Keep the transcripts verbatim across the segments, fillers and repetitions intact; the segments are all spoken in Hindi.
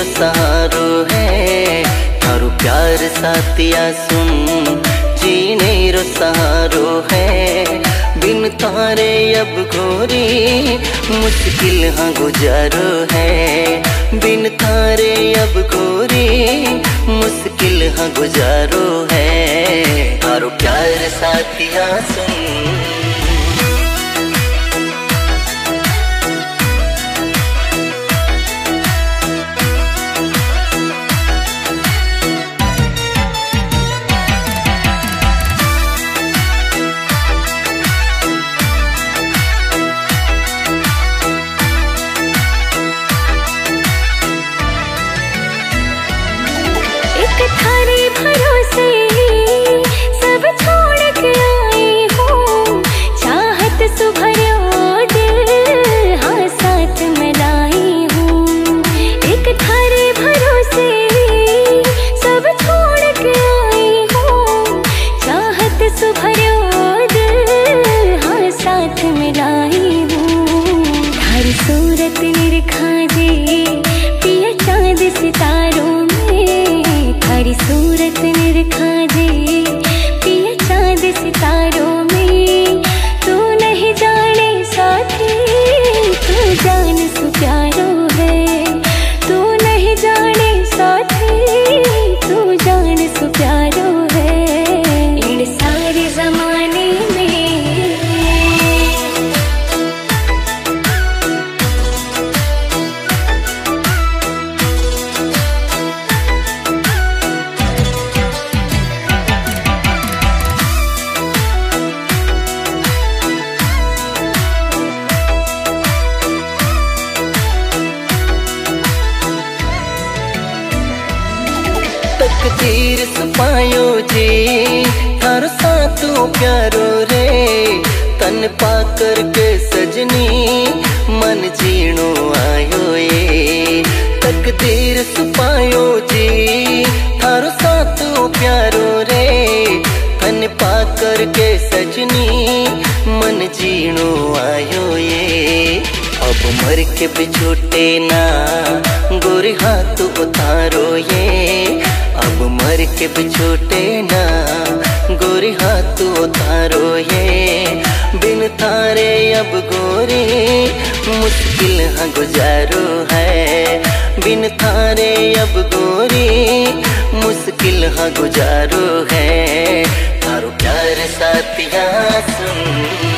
सहारो है, थारो प्यार साथिया सुन जीने रो सहारो है। बिन तारे अब गोरी मुश्किल हाँ गुजारो है, बिन तारे अब गोरी मुश्किल हाँ गुजारो है। थारो प्यार साथिया सुन। थारे भरोसे सब छोड़ के आई हूँ, चाहत सुभरो दिल हाँ साथ में लाई हूँ। एक थारे भरोसे सब छोड़ के आई हूँ, चाहत सुभरो दिल हाँ साथ में लाई हूँ। थारी सूरत निरखा जे पिया चांद सितारों में, थारी सूरत निरखा जे पिया चांद सितारों में। तू नहीं जाने साथी तू जान सु प्यारो है, तू नहीं जाने साथी तू जान सु प्यारो है। इन सारे जमाने में तकदीर सुपायो जी थारो साथो प्यारो रे। तन पाकर के सजनी मन जीणो आयो ये, तकदीर सुपायो जी थारो साथो प्यारो रे। तन पाकर के सजनी मन जीणो आयो ये। अब मर के भी छूटे ना गोरी हाथ उतारो ये, अब मर के भी छूटे ना गोरी हाथ उतारो ये। बिन तारे अब गोरी मुश्किल हाँ गुजारो है, बिन तारे अब गोरी मुश्किल हाँ गुजारो है। थारो प्यार साथिया सुन।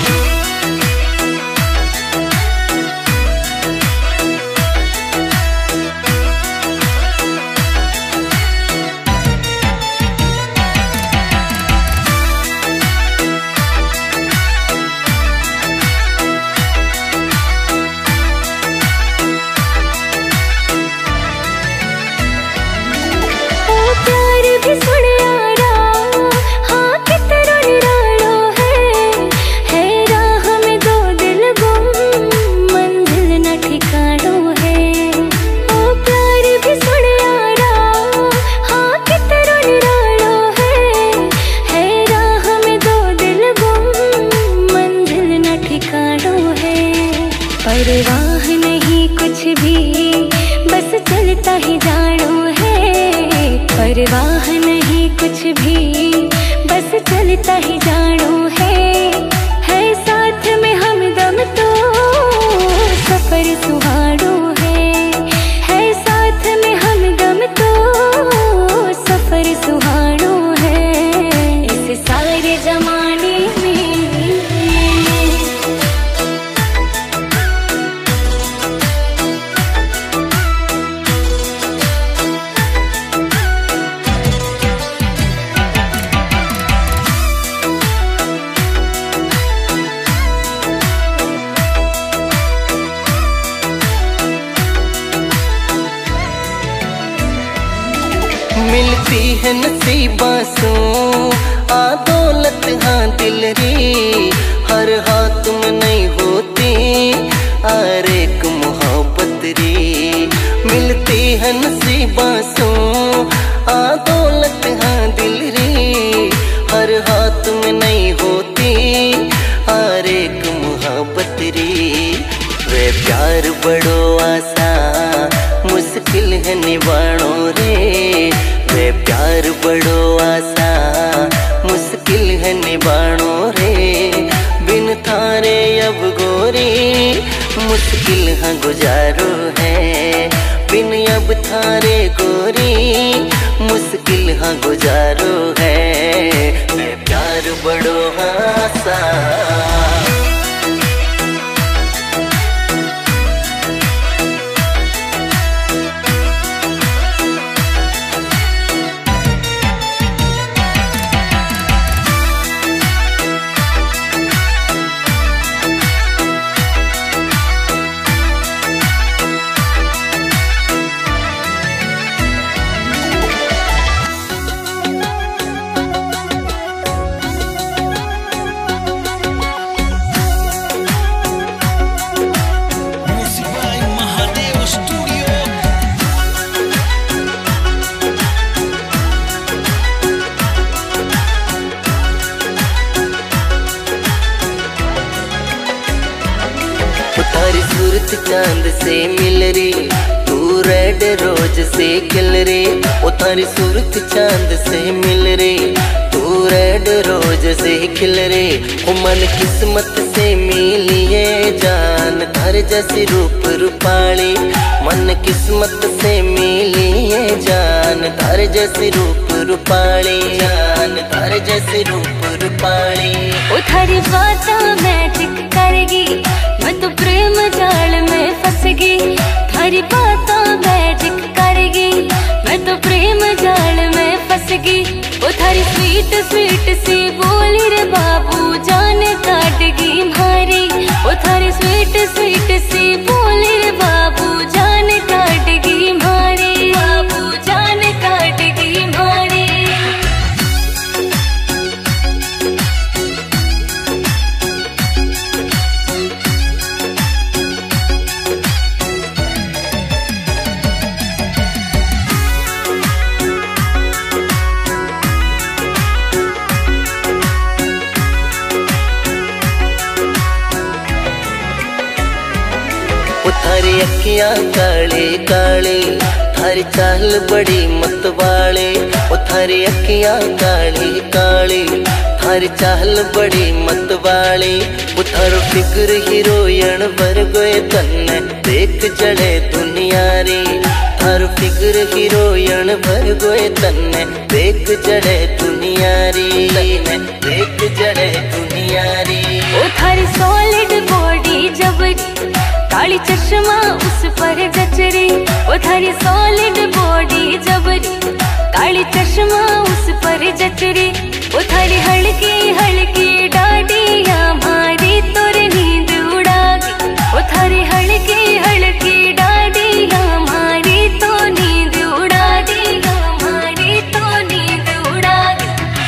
परवाह नहीं कुछ भी बस चलता ही जानो है, परवाह नहीं कुछ भी बस चलता ही जानो है। है साथ में हमदम तो सफर सुहानो है, है साथ में हमदम तो सफर सुहानो है। इस सारे जमाने में मिलती है नसीबा सो आ दौलत हाँ दिल री। हर हाथ में नहीं होती हर एक मोहब्बत री। मिलती है नसीबा सो आ दौलत हाँ दिल री। हर हाथ में नहीं होती हर एक मोहब्बत री। वे प्यार बड़ो आसा मुश्किल है मुश्किल हाँ गुजारो है बिन अब थारे गोरी, मुश्किल हाँ गुजारो है मैं प्यार बड़ो हासा। तारी सूरत चांद से मिल रे, तू रेड रोज से खिल रे। ओ तारी सूरत चांद से मिल रे, तू रेड रोज से खिल रे। ओ मन किस्मत से मिली है जान, तारे जैसी रूप रूपाली। मन किस्मत से मिली है जान, तारे जैसी रूप रूपाली। जान तारे जैसी रूप रूपाली। ओ थारी बात मैजिक करेगी, मैं तो प्रेम जाल में फंस गई। थारी बातें मैजिक करेगी, मैं तो प्रेम जाल में फंस गई। वो थारी स्वीट स्वीट सी बोली रे बाबू जान काटेगी मारी। वो थारी स्वीट स्वीट सी बोली रे बाबू जान काटेगी मारी। बाबू जान काटेगी मारी। थारी अखियां काले काले, थारी चाल बड़ी मतवाले। ओ थारी अखियां काले काले, थारी चाल बड़ी मतवाले। ओ थारो फिक्र हीरोइन भर गए तन्ने देख जड़े दुनिया रे। थारो फिक्र हीरोइन भर गए तन्ने देख जड़े दुनिया रे। देख जड़े दुनिया रे। ओ थारी सॉलिड बॉडी जबरी, काली चश्मा उस पर जचरी। ओ थारी सॉलिड बॉडी जबरी, काली चश्मा उस पर जचरी। ओ थारी हल्की हल्की डाडिया मारी तोर नींद उड़ागी। ओ थारी हल्की हल्की डाडिया मारी तो नींद उड़ागी। मारी तो नींद उड़ागी।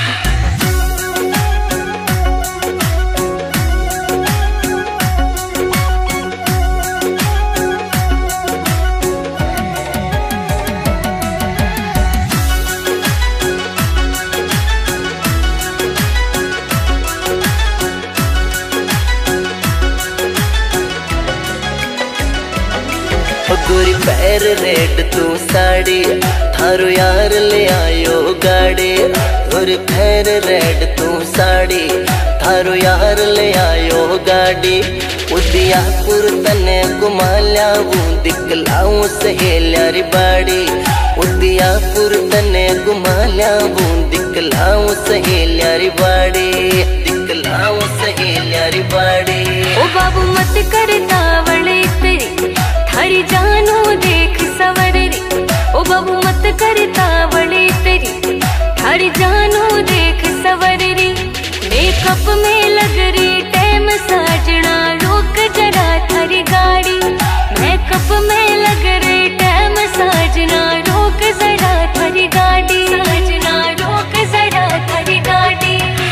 गोरी पैर रेड तू साड़ी, थारो यार ले आयो गाड़ी। गोरी पैर रेड तू साड़ी, थारो यार ले आयो गाड़ी। उदियापुर तने घुमा ल्याऊं दिखलाऊं सहेलिया री बाड़ी। उदियापुर तने घुमा ल्याऊं दिखलाऊं सहेलिया री बाड़ी। दिखलाऊं सहेलिया री बाड़ी। ओ बाबू मत कर तावड़े तेरी, थारी जानो देख सवर रे। ओ बाबू मत कर तावड़े तेरी, थारी जानो देख सवर रे। मेकअप में लग रही टाइम साजना, रोक जरा थारी गाड़ी। मेकअप में लग रही टाइम साजना, रोक जरा थारी गाड़ी। साजना रोक जरा थारी गाड़ी।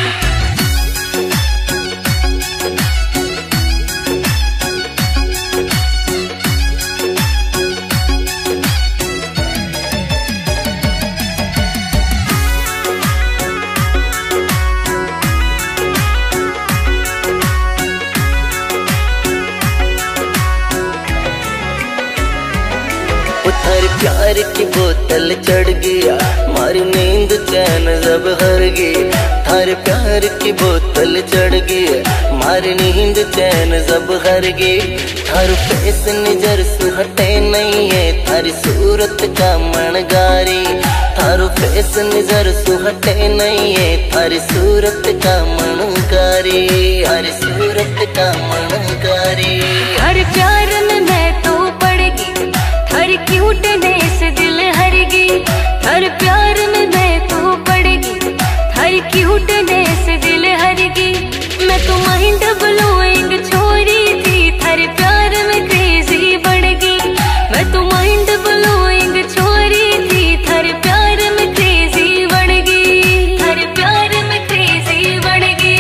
थारी प्यार की बोतल चढ़ गया, मारी नींद चैन जब हर गई। थारे प्यार की बोतल चढ़ गई, मारी नींद चैन जब हर गई। थारू फेस नजर से हटे नहीं है, थारी सूरत का मनगारी। थारू फेस नजर से हटे नहीं है, थारी सूरत का मनगारी, थारी सूरत का मनगारी। हर प्यार में मैं तो पड़ गई, थारी क्यूटनेस दिल हर गई। हर प्यार में मैं तो पड़ गई, थारी क्यूटनेस दिल हर गई। मैं तो माइंड ब्लोइंग छोरी थी, थारे प्यार में क्रेजी बढ़ गई। मैं तो माइंड ब्लोइंग छोरी थी, थारे प्यार में क्रेजी बढ़ गई, थारे प्यार में क्रेजी बढ़ गई।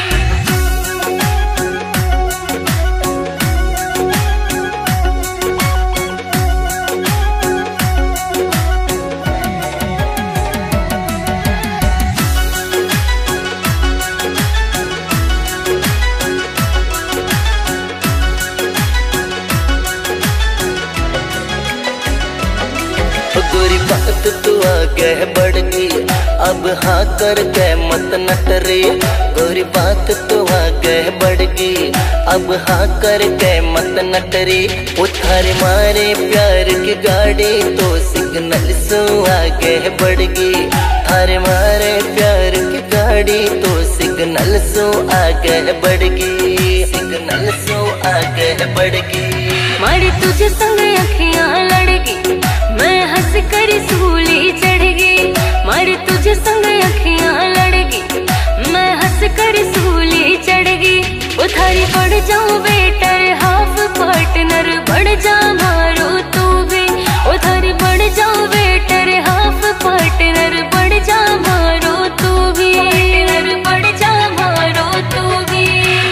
गोरी बात तू आगे बढ़ गई, अब हाँ कर के मत नटरे। गोरी बात तू आगे बढ़ गई, अब हाँ कर के मत नटरे। वो थारे मारे प्यार की गाड़ी तो सिग्नल सो आगे बढ़ गई। थारे मारे प्यार की गाड़ी तो सिग्नल सो आगे बढ़ गई, सिग्नल सो आगे बढ़ गई। मारी तुझे संग अखियां लड़ गई, मैं हंस कर सूली चढ़ गई। मारी तुझे संग अखियां लड़ गई, मैं हंस कर सूली चढ़ गई। वो थारी बढ़ जाऊं वेटर हाफ पार्टनर, बढ़ जा मारो तू भी। वो थारी बढ़ जाऊं वेटर हाफ पार्टनर, बढ़ जा मारो तू भी, बढ़ जा मारो तू भी।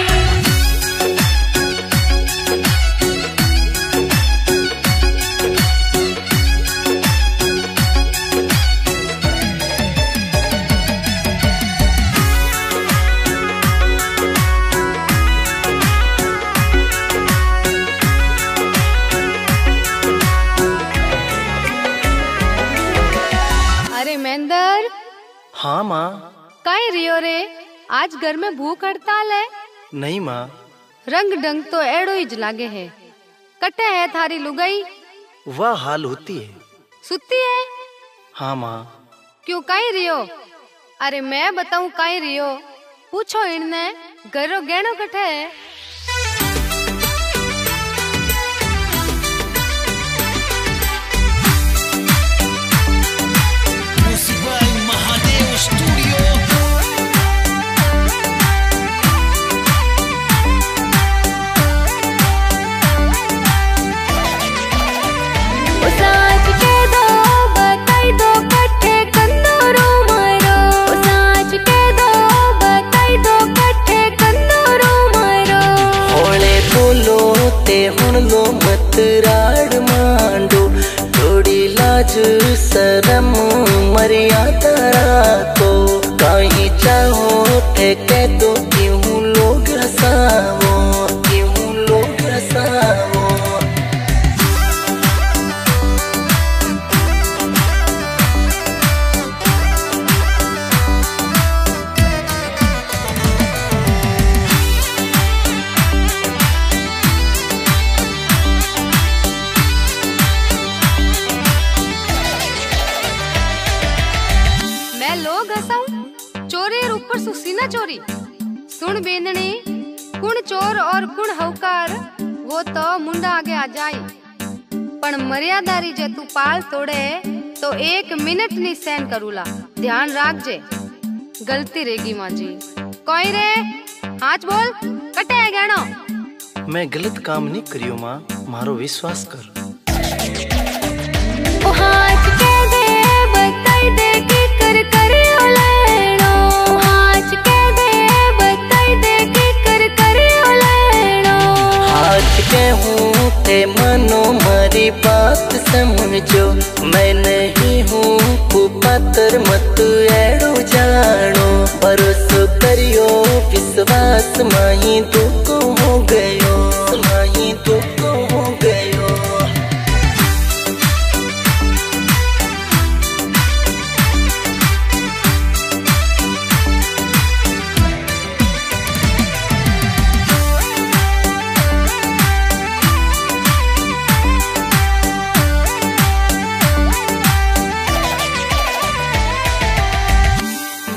अरे महेंद्र। हाँ माँ। काहे रियो रे, आज घर में भूख हड़ताल है? नहीं माँ। रंग ढंग तो एड़ो ही लागे है। कटे है थारी लुगाई? वह हाल होती है। सुती है? हाँ माँ। क्यों काहे रियो? अरे मैं बताऊं काहे रियो, पूछो इनने घरो गहनो कटे है। हुण लो मत राड़ मांडो, थोड़ी लाज शरम मर्यादा राखो। कहीं चाहो थे कह दो, क्यों लोग हंसावो, क्यों लोग हंसावो। सुसीना चोरी सुन बेंदनी, कुण चोर और कुण हवकार वो तो मुंडा आगे आ जाई। पण मर्यादारी जे तू पाल तोड़े तो एक मिनट नहीं सहन करूला। ध्यान राख जे, गलती रेगी माँ जी। कोई रे आज बोल, कटे है गहनो? मैं गलत काम नहीं करियो माँ, मारो विश्वास कर। ओ हाथ के दे बताई दे की कर करियो लेनो। हाथ के दे बताई दे की कर करियो लेनो। हाथ के हूँ ते मानो मारी बात समझो, मैं नहीं हूँ कुपात्र मत एड़ो जानो। भरोसा करियो विश्वास माही दुख हो गयो, माही दुख हो गयो।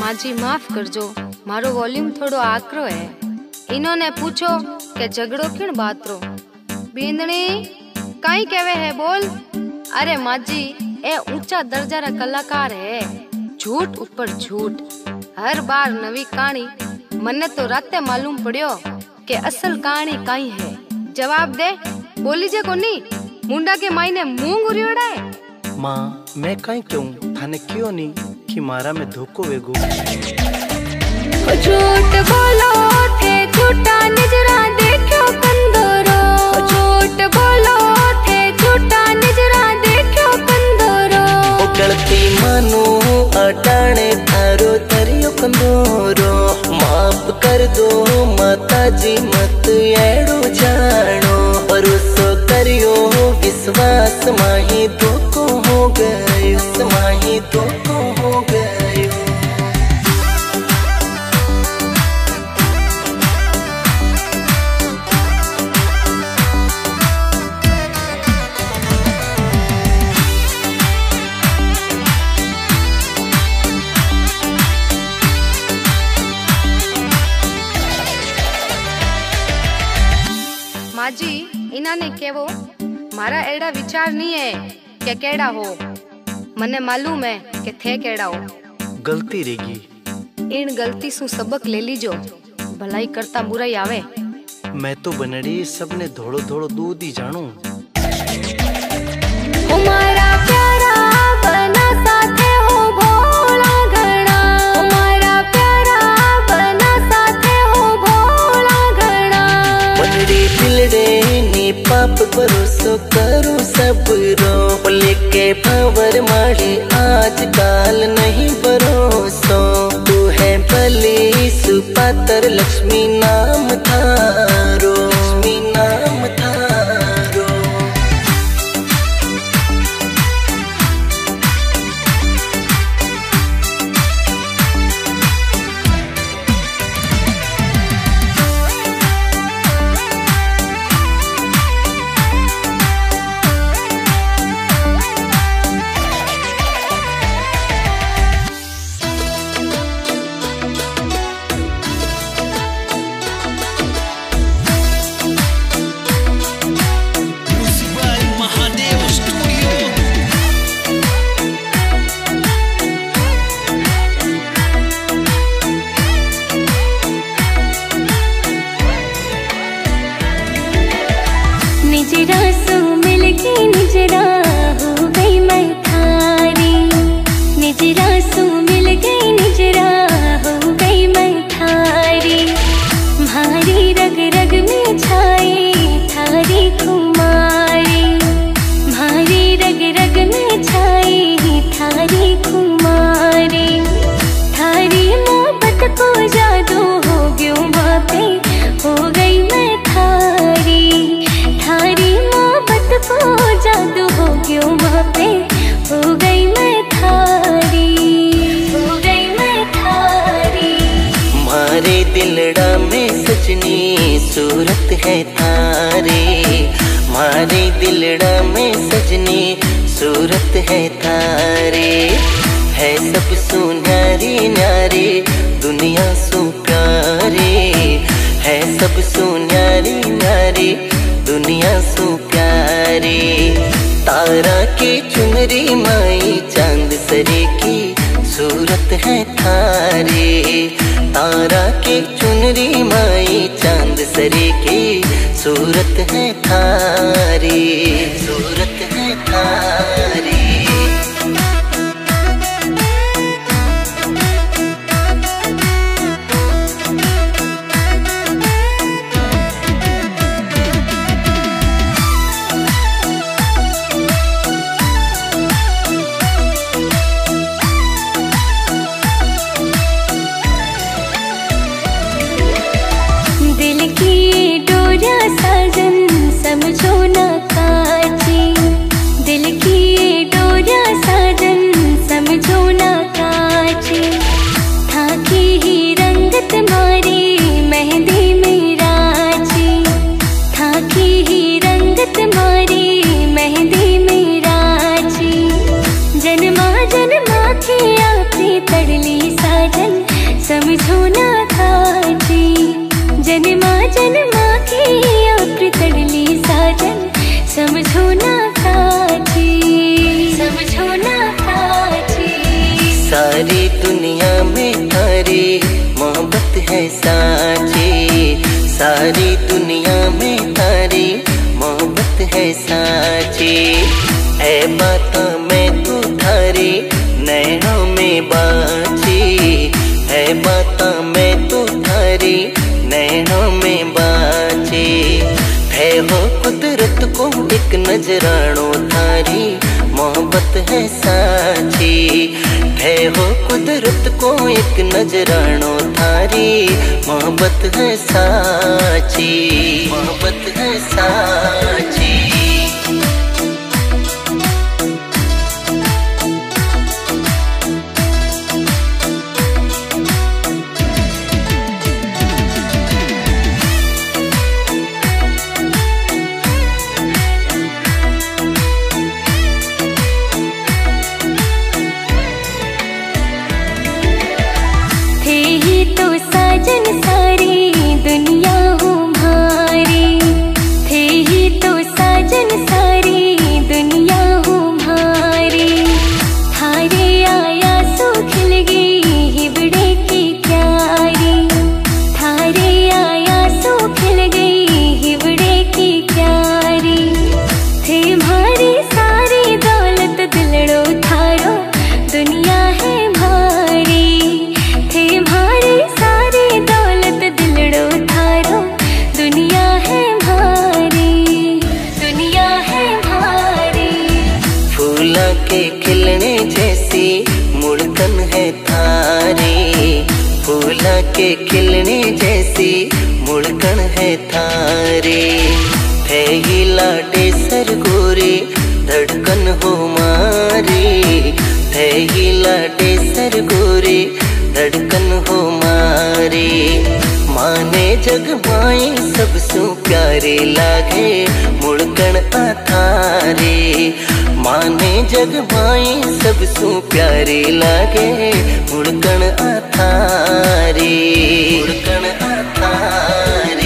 माजी माफ करजो, मारो वॉल्यूम थोड़ो आकरो है। इन्होंने पूछो के झगड़ो किन बात रो। बींदनी काई कहवे है बोल। अरे माजी ए ऊंचा दर्जा रा कलाकार है, झूठ ऊपर झूठ, हर बार नवी कहानी। मन्ने तो राते मालूम पड़ियो के असल कहानी काई है। जवाब दे, बोली जे कोनी मुंडा के मायने मुंह उरियोड़ा है। माँ मैं काई क्यों थाने क्यों नहीं कि मारा में धोको वेगो। झूठ बोलो थे झूठा निजरा देखो कंदोरो। झूठ बोलो थे झूठा निजरा देखो कंदोरो। गलती मानो अटाणे थारो तरियो कंदोरो। माफ कर दो माता जी मत एड़ो जानो। भरोसो करियो विश्वास माही धोको हो गयो, माही धोको हो गयो। माजी इन्होंने केवो मारा एड़ा विचार नहीं है के केड़ा हो। मने मालूम है के थे केड़ा हो। गलती रेगी। इन गलती सु सबक ले लीजो, भलाई करता बुराई आवे। मैं तो बनड़ी सबने धोड़ो धोड़ो दूध ही जानू। हमारा प्यारा बना साथे हो भोला घना। हमारा प्यारा बना साथे हो भोला घना। बनड़ी दिलड़े नी पाप भरोसो करो सब रो। लेके पावर मारे आज काल नहीं भरोसो। तू है भली सुपातर लक्ष्मी नाम थारो, लक्ष्मी नाम थारो। निजरा सो मिल गई निजरा हो गई मैं थारी। निजरा सो मिल गई निजरा हो गई मैं थारी। भारी रग रग में छाई थारी कुमारी। भारी रग रग में छाई थारी कुमारी। थारी मोहब्बत को जादू हो गयो माँ पे हो गई मैं थारी। थारी मोहब्बत को जादू हो गयो माँ पे हो गई मैं थारी। हो गई मैं थारी। मारे दिलड़ा में सजनी सूरत है थारे। मारे दिलड़ा में सजनी सूरत है थारे। है सब सुनारी न्यारे दुनिया सु प्यारे। है सब सुनारी न्यारे दुनिया सु प्यारे। तारा के चुनरी माई चांद सरे की सूरत है थारे। तारा के चुनरी माई चांद सरे की सूरत है थारे, सूरत है थारे। समझो ना काची। दिल की ये डोरा साजन समझो ना काची। था की ही रंगत मारी मेहंदी में राची। था की ही रंगत मारी मेहंदी में राची। जन्मा जन्मा की आपकी तड़ली साजन समझो ना काजी जन्मा जन्मा की प्रीत तड़ली साजन समझो ना काजी समझो ना काजी। सारी दुनिया में तारी मोहब्बत है साची, सारी दुनिया में तारी मोहब्बत है साची। ऐ बाता मैं तू थारी नैनों में बाची, ऐ बाता मैं तू थारी नैनों में बाची। है हो कुदरत को एक नजरानो थारी मोहब्बत है साची, है हो कुदरत को एक नजरानो थारी मोहब्बत है साची, मोहब्बत है साची। के खिलने जैसी मुड़कन है थारे। है ही लाडे सर गोरे धड़कन हो मारी, है ही लाडे सर गोरे धड़कन हो मारी। माने जग माई सबसु प्यारे लागे मुड़कन आथारे, माने जग माई सबसु प्यारे लागे मुड़कन आथारे, मुड़कन आथारे।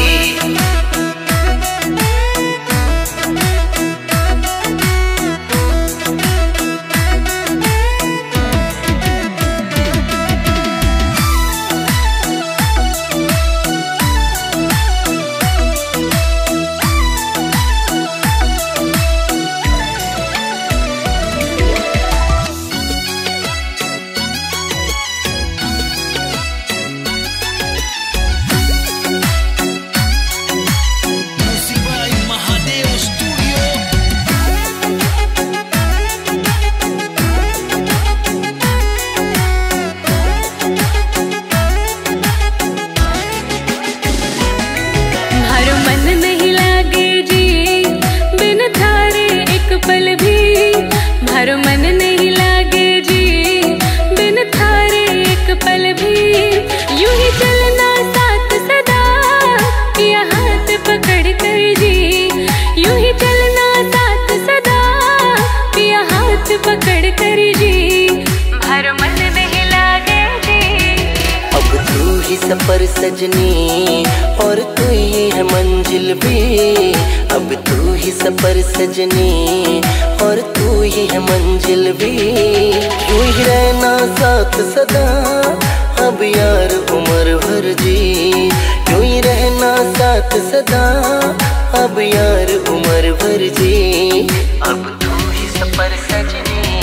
सफर सजनी और तू ही है मंजिल भी, अब तू ही सफर सजनी और तू ही है मंजिल भी। यूं ही रहना साथ सदा अब यार उम्र भर जी, यूं ही रहना साथ सदा अब यार उम्र भर जी। अब तू ही सफर सजनी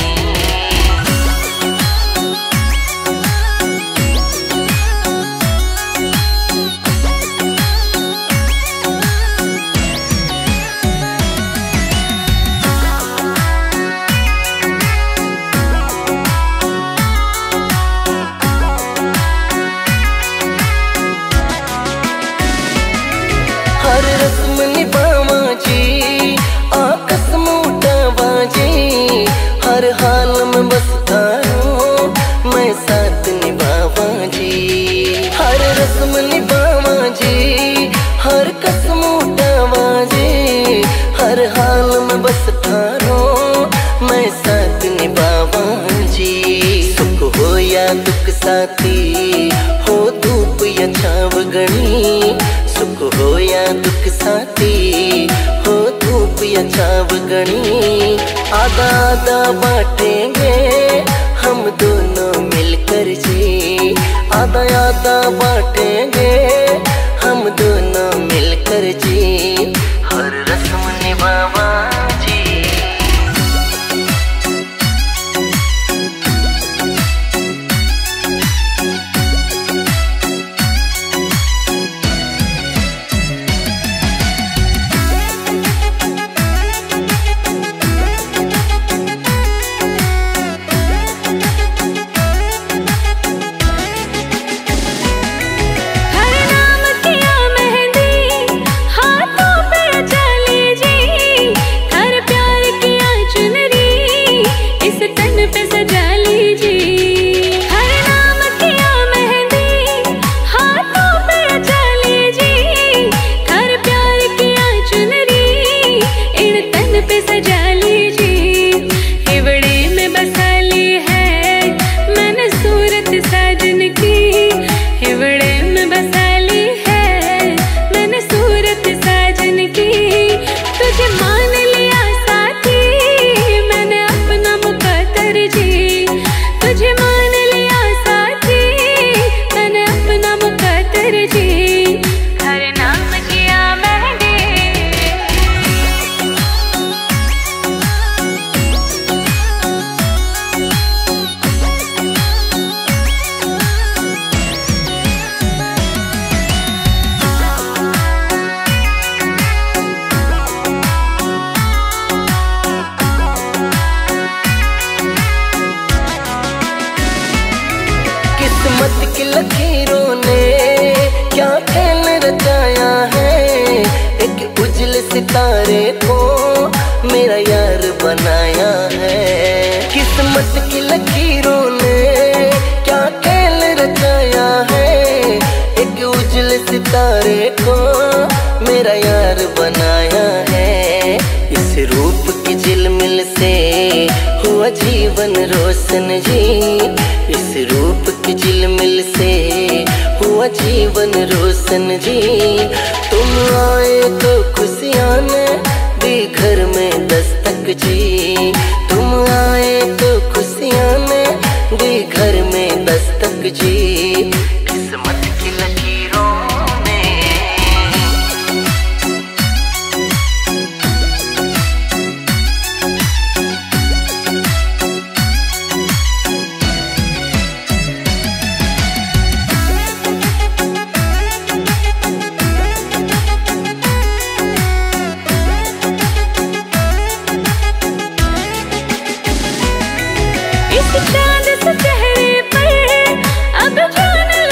रस्म निभावा जी आकस मोटावा जी, हर हाल में बस थारो मैं साथ निभावा जी। हर रस्म निभावा जी हर कसम उठावा जी, हर हाल में बस थारो मैं साथ निभावा जी। सुख हो या दुख साथी या छाव गणी, सुख हो या दुख साथी हो, धूप या छाव गणी। आधा आधा बांटेंगे हम दोनों मिलकर जी, आधा आधा बांटेंगे हम दोनों मिलकर जी, हर रस्म निभावा जी। किस्मत की लकीरों ने क्या खेल रचाया है, एक उजले सितारे को मेरा यार बनाया है। किस्मत की लकीरों ने क्या खेल रचाया है, एक उजले सितारे को मेरा यार बनाया है। इस रूप की झिलमिल से हुआ जीवन रोशन जी, इस रूप की झिलमिल से हुआ जीवन रोशन जी। तुम आए तो खुशियाँ ने दी घर में दस्तक जी, तुम आए तो खुशियाँ ने दी घर में दस्तक जी, किस्मत की लकीरों ने। चांद से चेहरे पर अब जान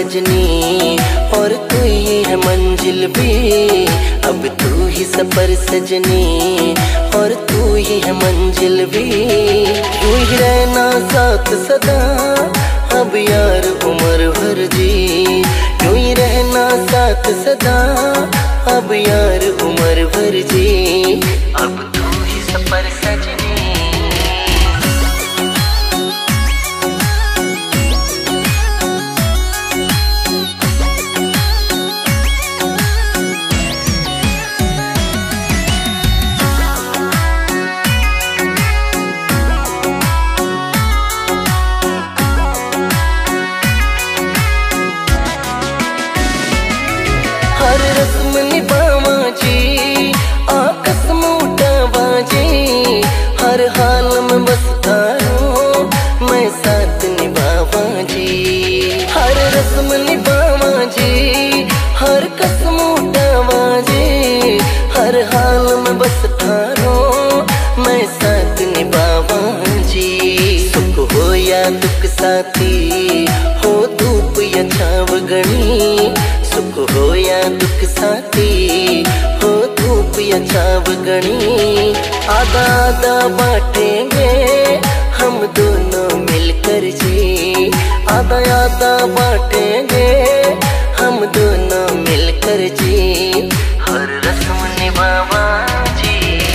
सजनी और तू ही है मंजिल भी। अब तू ही सफर सजनी और तू ही है मंजिल भी। यूं ही रहना साथ सदा अब यार उम्र भर जी। यूं ही रहना साथ सदा अब यार उम्र भर जी। अब तू ही सफर सजनी। हर रस्म निभावा जी आकस्म उठावा जी। हर हाल में बस तारो मैं साथ निभावा जी। हर रस्म निभावा जी हर कसम उठावा जी। हर हाल में बस तारो मैं साथ निभावा जी। सुख हो या दुख साथी हो धूप या छाव गणी। सुख हो या दुख साथी हो धूप या छाव गणी। आधा आधा बांटेंगे हम दोनों मिलकर जी। आधा आधा बांटेंगे हम दोनों मिलकर जी। हर रस्म निभावा जी।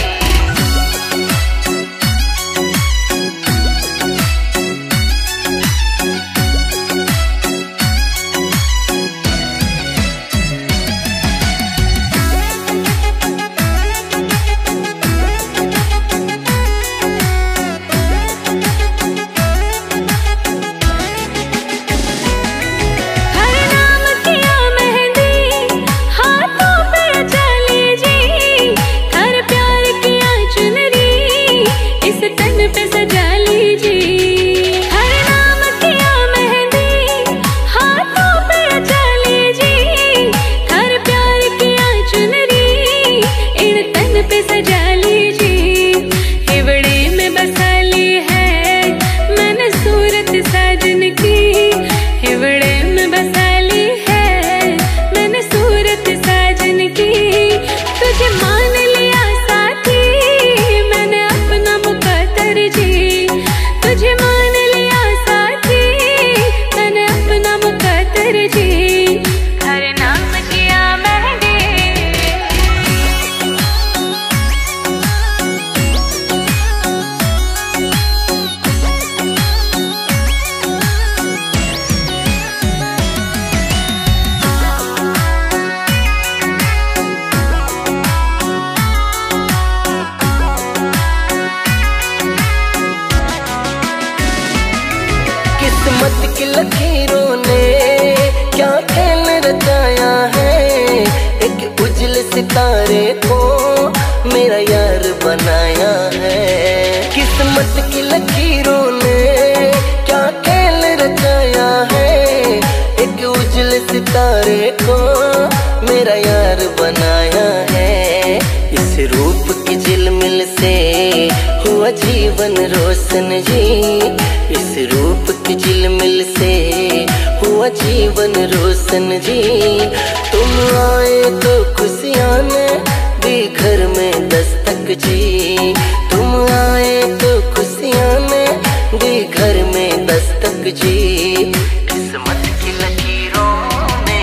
किस्मत की लकीरों ने क्या खेल रचाया है। एक उजले सितारे को मेरा यार बनाया है। किस्मत की लकीरों ने क्या खेल रचाया है। एक उजले सितारे को मेरा यार बनाया है। इस रूप की झिलमिल से हुआ जीवन रोशन जी। इस रूप की झिलमिल से हुआ जीवन रोशन जी। तुम आए तो खुशियाँ ने दी घर में दस्तक जी। तुम आए तो खुशियाँ ने दी घर में दस्तक जी। किस्मत की लकीरों ने।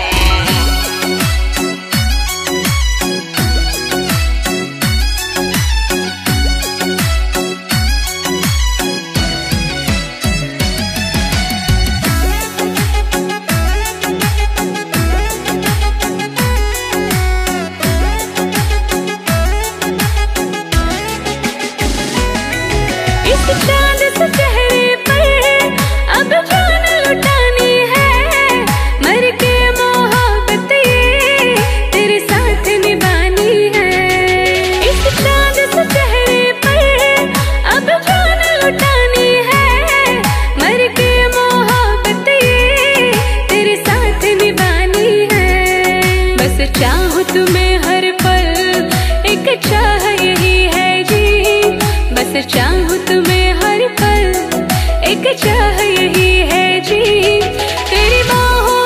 चांद से चेहरे पर अब जान लुटानी है। मर के मोहब्बत ये तेरे साथ निभानी है। इस चांद से चेहरे पर अब जान लुटानी है। मर के मोहब्बत ये तेरे साथ निभानी है। बस चाहूं तुम्हें हर पल एक चाह यही है जी। बस चाहूं तुम्हें हर पल एक चाह यही है जी। तेरी बाहों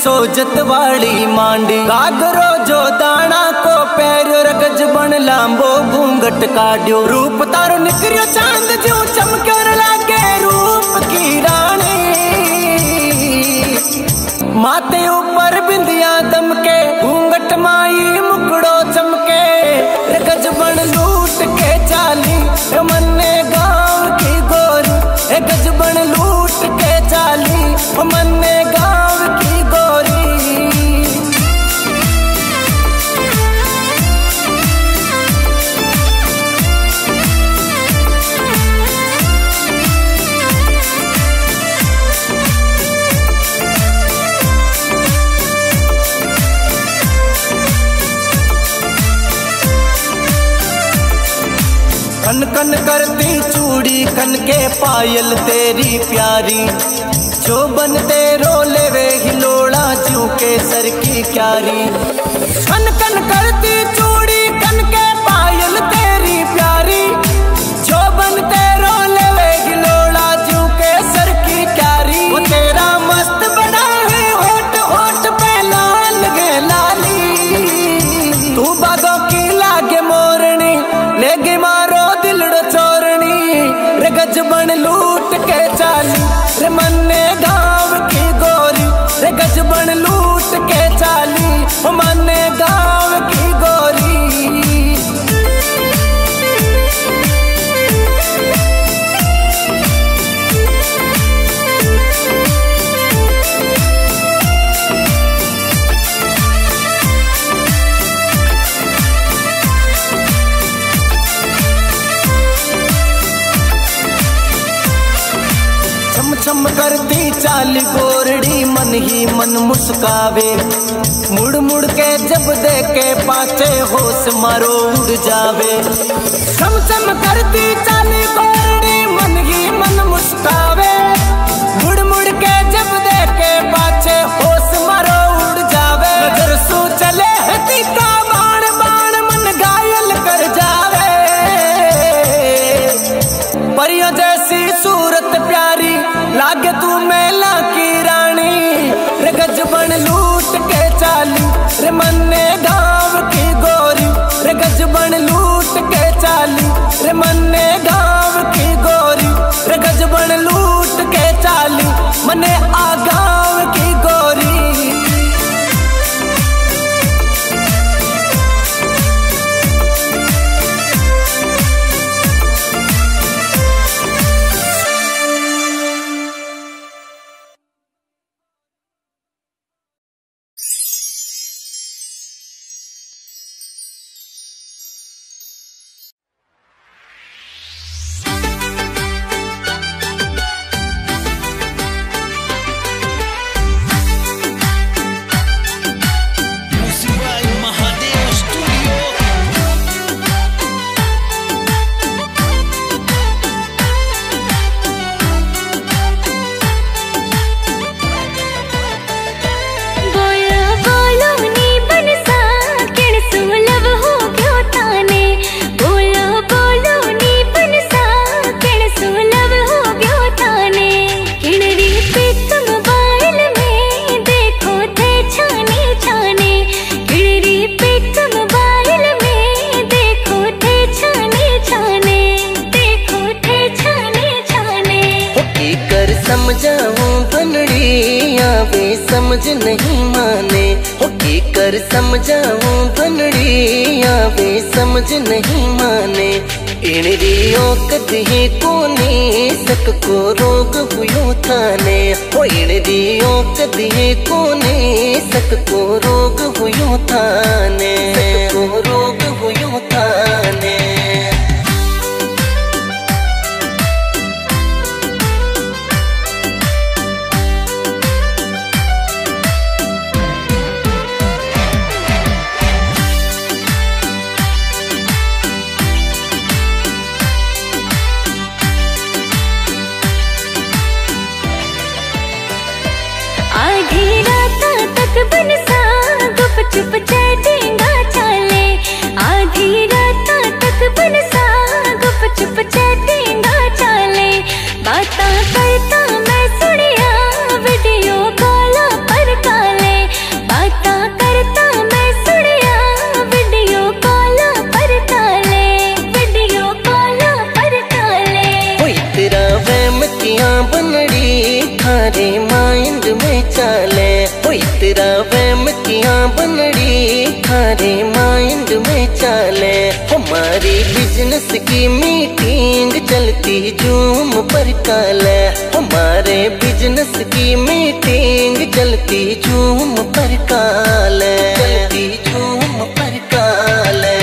सोजत वाली मांडी गागरो जो दाना को पैरो रगज बन लांबो घूंघट काड्यो रूप तारो निकरियो चांद जो चमकर लागे रूप की रानी माथे ऊपर बिंदिया दमके घूंघट माई मुकड़ो चमके रगज बन लूट के चाली मन्ने गाँव की गोरी रगज बन लूट के चाली मन्ने गाँव की गोरी। कन कन करती चूड़ी कन के पायल तेरी प्यारी जो बन तेरो लेवे हिलोड़ा जू के सर की क्यारी। कन कन करती चूड़ी कन के पायल तेरी प्यारी जो बन तेरो लेवे हिलोड़ा जू के सर की क्यारी। वो तेरा मस्त बना है होठ होठ पे लाल गे लाली तू बागों की लागे मोरनी लेगी मारो रगज बन लूट के चाली रे मन्ने गाँव की गोरी रगज बन लूट के चाली मन्ने गाँव की गोरी। चम करती चाल गोरड़ी मन ही मन मुस्कावे मुड़ मुड़ के जब देखे पाचे होश मारो उड़ जावे। चम चम करती चाल गोरड़ी मन ही मन मुस्कावे मुड़ मुड़ के जब देखे पाचे होश मारो उड़ जावे। नजर सू चले हती का बाण बाण मन घायल कर जावे परियों जैसी सूरत प्यारी लागे तू मेला की रानी रगज बन लूट के चाली रे मन्ने गाँव की गोरी रगज बन लूट के चाली रे मन्ने गाँव की गोरी रगज बन लूट के चाली मने आ गाँव की गोरी। समझाऊं बनड़ी आवे समझ नहीं माने हो की कर समझाऊं बनड़ी आवे समझ नहीं माने इणरियो कदही कोनी सक को रोग हुयो थाने हो इणरियो कदही कोनी सक को रोग हुयो थाने सक को रोग हुयो थाने। आधी रात तक बनसा गुप चुप चढ़ेगा चाले काले। हमारी बिजनेस की मीटिंग चलती जूम पर काले। हमारे बिजनेस की मीटिंग चलती जूम पर काले, चलती जूम पर काले।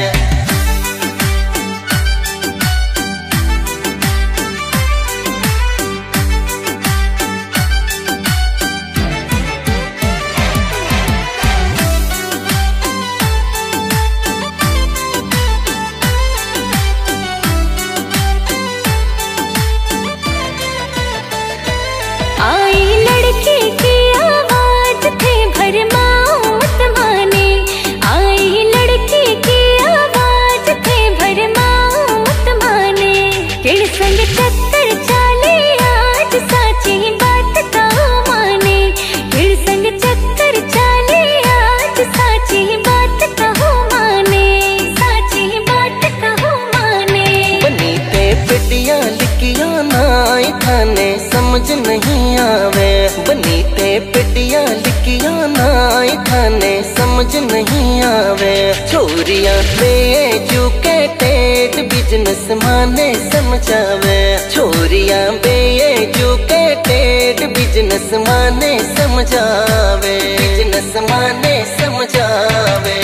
समझ नहीं आवे बनीते पिटिया लिखिया नाई थाने समझ नहीं आवे। छोरिया पे एजुकेटेड बिजनेस माने समझावे। छोरिया पे एजुकेटेड बिजनेस माने समझावे, बिजनेस माने समझावे।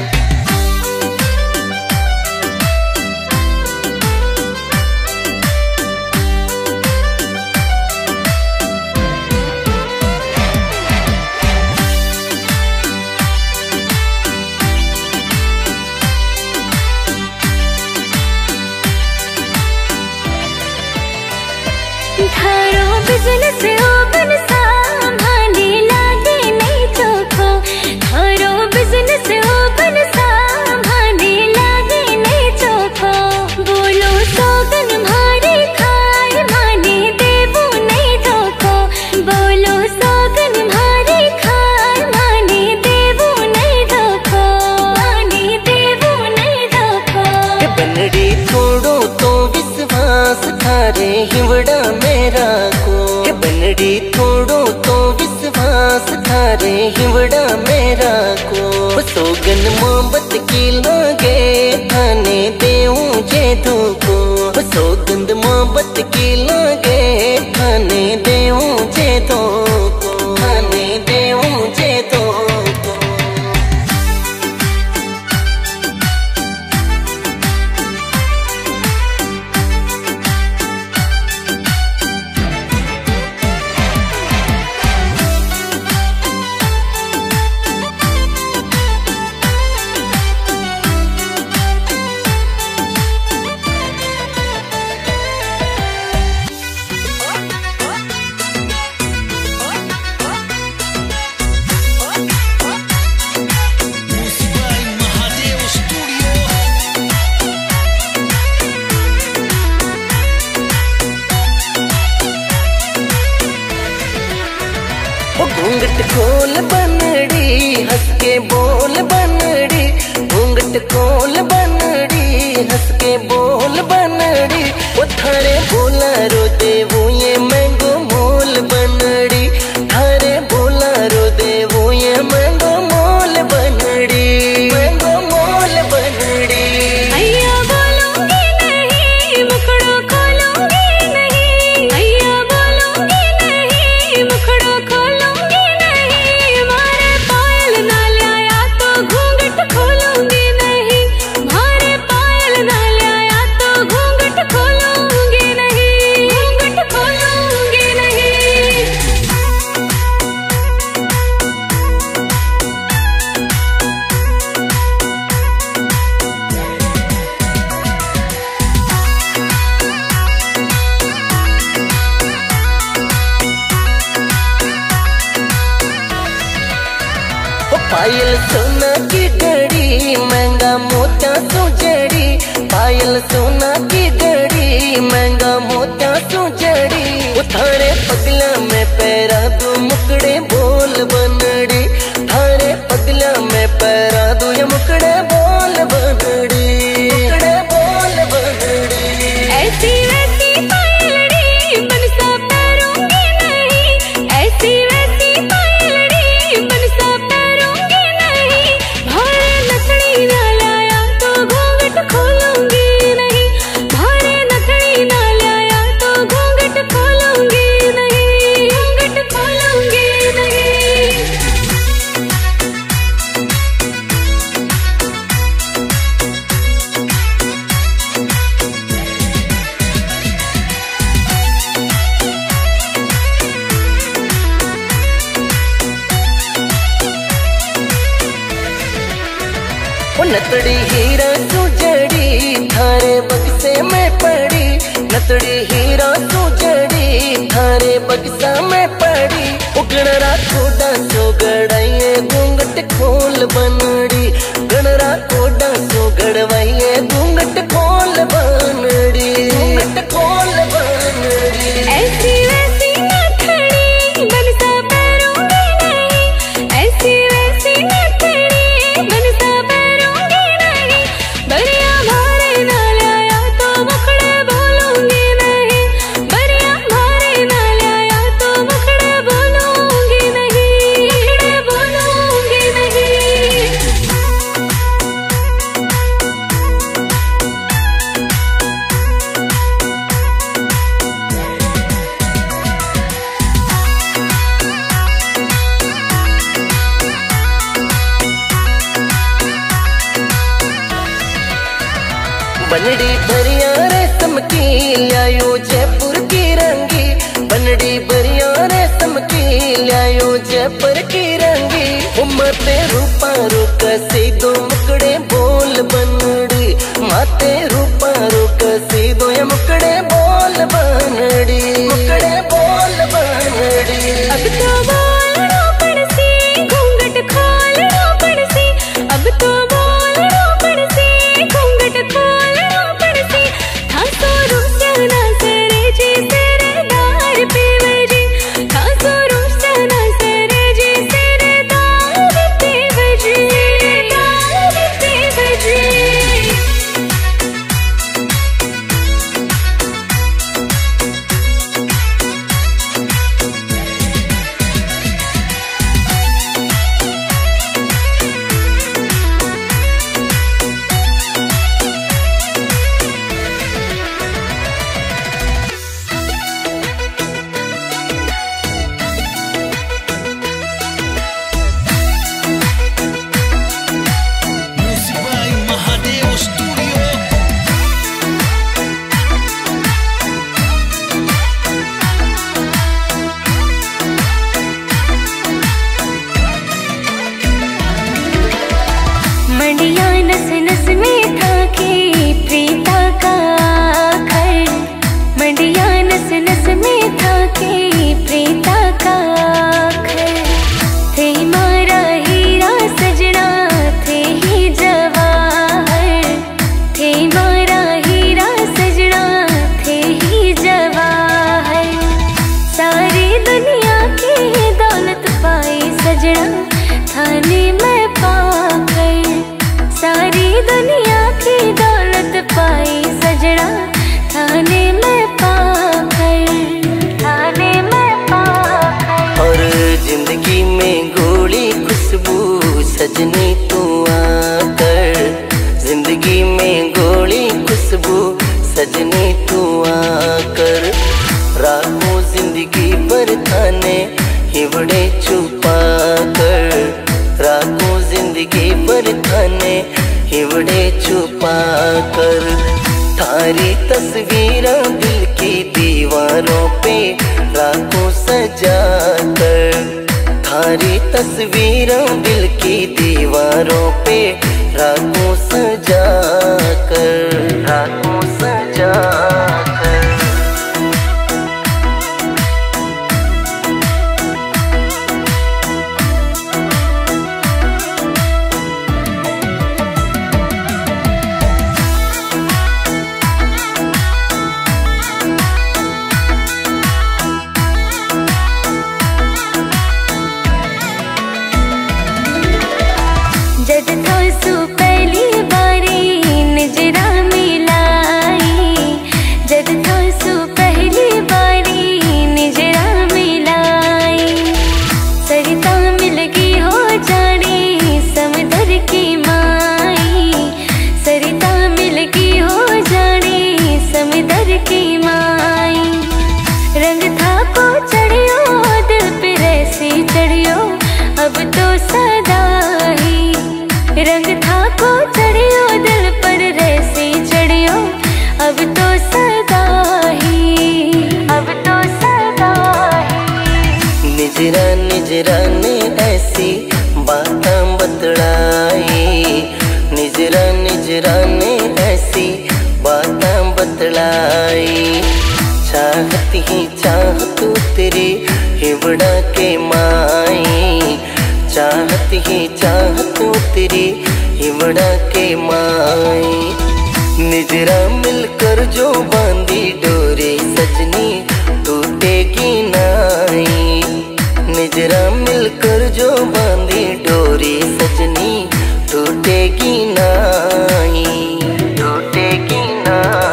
बिजनेस ओपन संभालने लागे नहीं चोखो। थारो बिजनेस ओपन संभालने लागे नहीं चोखो। बोलो सोगन मारे खाए माने देवो नहीं धोखो। बोलो सोगन मारे खाए माने देवो नहीं धोखो, माने देवो नहीं धोखो। बनड़ी थोड़ो तो विश्वास थारे हिवड़ा मेरा को। बनड़ी थोड़ो तो विश्वास थारे हिवड़ा मेरा को। सोगन मोहब्बत की लागे थाने देऊं जे धोखो। सोगंद मोहब्बत की लागे थाने देऊं जे धोखो, थाने देऊं जे धोखो। घूंघट खोल बनड़ी हंस के बोल बनड़ी। घूंघट खोल बनड़ी हंस के बोल बनड़ी। वो थारे बोला रो देवो ये मैंगो मोल बनड़ी। थारे बोला रो देवो ये मैंगो मोल बनड़ी, मैंगो मोल बनड़ी। अय्या बोलूंगी नहीं मुखड़ो खोलूंगी नहीं। अय्या बोलूंगी नहीं मुखड़ो खोलूंगी नहीं। मारे पायल ना लाया तो घूंघट खोलूंगी नहीं। मारे पायल ना लाया तो घूंघट खोलूंगी नहीं, घूंघट खोलूंगी नहीं। पायल सोना की घड़ी महंगा मोतिया सुजड़ी। पायल सोना की घड़ी महंगा मोतिया सुजड़ी। थारे पगला में पैरा दो मुकड़े बोल बनड़ी। थारे पगला में पैरा दो ये मुकड़े बोल बनड़ी, मुकड़े बोल बनड़ी। ऐसी वैसी पायलड़ी बनसा पैरूंगी नहीं। ऐसी वैसी पायलड़ी बनसा पैरूंगी नहीं। भारे लकड़ी ना लाया तो नतड़ी हीरा सुजड़ी थारे बक्से में पड़ी, नतड़ी हीरा सुजड़ी थारे बक्सा में पड़ी। गणरा कोडा सो गड़ाइए घूंघट खोल बनड़ी, गणरा कोडा सो गड़वाइए घूंघट खोल बनड़ी, घूंघट खोल बनड़ी। ऐसी वैसी नथड़ी बनसा पैरूंगी नहीं, ऐसी वैसी नथड़ी बनसा पैरूंगी नहीं। बरिया भारे ना लाया तो मुखड़े बोलूंगी नहीं, बरिया भारे ना लाया तो मुखड़े बोलूंगी नहीं, मुखड़े बोलूंगी नहीं। बनड़ी बरिया रेशम की लायो जयपुर की रंगी, बनड़ी बरिया रेशम की लायो जयपुर की रंगी। माते रूपा रुक सीधो मुकड़े बोल बनड़ी, माते रूपा रुक सीधो ये मुकड़े बोल बनड़ी, मुकड़े बोल बनड़ी। अब तो बोलना पड़सी घूंघट खोलना पड़सी, अब तो बोलना पड़सी घूंघट खोलना पड़सी। थासो रूसना सरे जी सेरेदार पीवे जी, थासो रूसना सरे जी सेरेदार पीवे जी, सेरेदार पीवे जी। Music by Mahadeo Studio. मंडिया नस नस में था के प्रीता का घर, मंडिया नस नस में था के प्रीता का घर। थे मारा हीरा सजना थे ही जवाहर, थे मारा हीरा सजना थे ही जवाहर। सारी दुनिया की दौलत पाई सजना थाने में पाकर, सारी दुनिया की दौलत पाई सजना थाने में पाकर, थाने में पाकर। और जिंदगी में गोली खुशबू सजनी तू आकर, जिंदगी में गोली खुशबू सजनी तू आकर। राखो जिंदगी पर थाने हिवड़े छुपा कर, राखो जिंदगी पर थाने हिवड़े छुपा कर। थारी तस्वीरें दिल की दीवारों पे राखो सजा कर, थारी तस्वीरें दिल की दीवारों पे राखो सजा कर, राखो सजा कर। जद थासु पहली बारी ऐसी बातां बतलाई। चाहत ही चाहत तेरी हिवड़ा के माई, चाहत ही चाहत तेरी हिवड़ा के माई। निजरा मिलकर जो बांधी डोरी सजनी टूटेगी नाई, निजरा मिलकर जो बांधी डोरी सजनी टूटेगी नाई, टूटेगी नाई।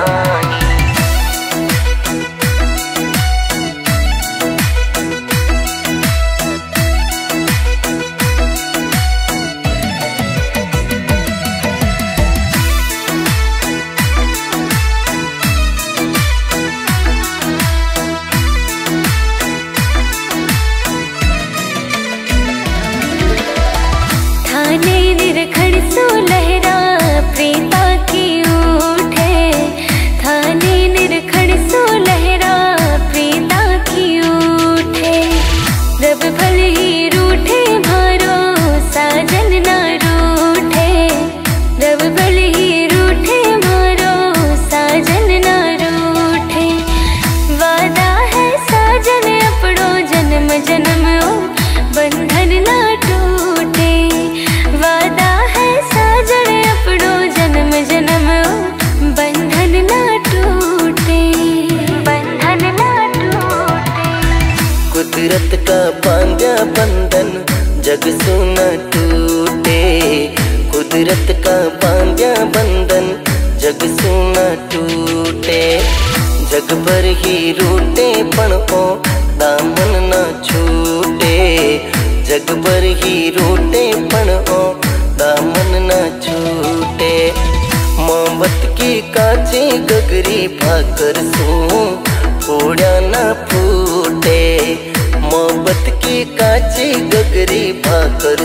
कुदरत का बांधा बंधन जग सुना टूटे, कुदरत का बांधा बंधन जग सुना टूटे। जग भर ही रूटे पण ओ दामन ना छूटे, जग भर ही रूटे पण ओ दामन ना छूटे। मोहब्बत की कांची गगरी भाकर सू फोड़ा ना फूटे, मोहब्बत की कांची गगरी भाकर